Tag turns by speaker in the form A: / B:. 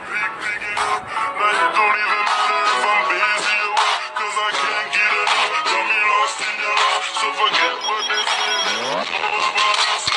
A: pick, pick it up. Now it don't even matter if I'm busy or what, 'cause I can't get enough. Got me lost in your love, so forget what they say. All about us.